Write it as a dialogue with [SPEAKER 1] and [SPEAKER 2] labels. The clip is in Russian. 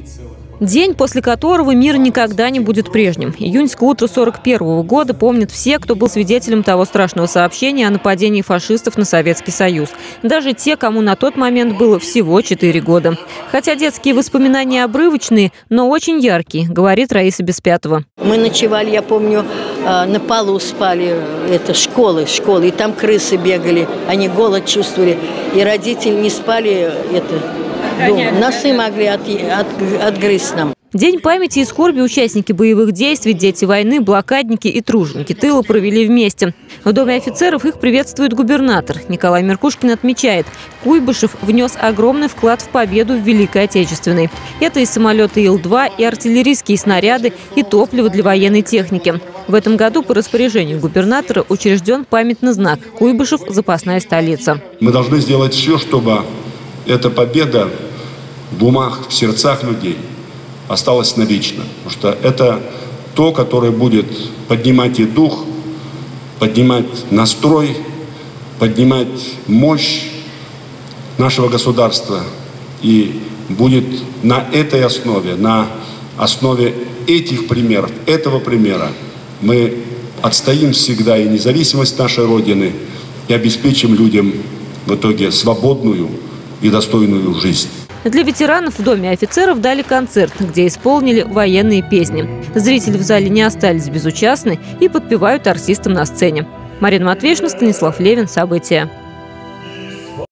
[SPEAKER 1] День, после которого мир никогда не будет прежним. Июньское утро 1941 года помнят все, кто был свидетелем того страшного сообщения о нападении фашистов на Советский Союз. Даже те, кому на тот момент было всего 4 года. Хотя детские воспоминания обрывочные, но очень яркие, говорит Раиса Беспятова.
[SPEAKER 2] Мы ночевали, я помню, на полу спали, это школы, и там крысы бегали, они голод чувствовали, и родители не спали, носы могли отгрызть нам.
[SPEAKER 1] День памяти и скорби участники боевых действий, дети войны, блокадники и труженики тыла провели вместе. В Доме офицеров их приветствует губернатор. Николай Меркушкин отмечает, Куйбышев внес огромный вклад в победу в Великой Отечественной. Это и самолеты Ил-2, и артиллерийские снаряды, и топливо для военной техники. В этом году по распоряжению губернатора учрежден памятный знак «Куйбышев. Запасная столица».
[SPEAKER 3] Мы должны сделать все, чтобы эта победа в умах, в сердцах людей осталась навечно. Потому что это то, которое будет поднимать и дух, поднимать настрой, поднимать мощь нашего государства. И будет на этой основе, на основе этих примеров, этого примера, мы отстоим всегда и независимость нашей Родины и обеспечим людям в итоге свободную и достойную жизнь.
[SPEAKER 1] Для ветеранов в Доме офицеров дали концерт, где исполнили военные песни. Зрители в зале не остались безучастны и подпевают артистам на сцене. Марина Матвеевна, Станислав Левин. События.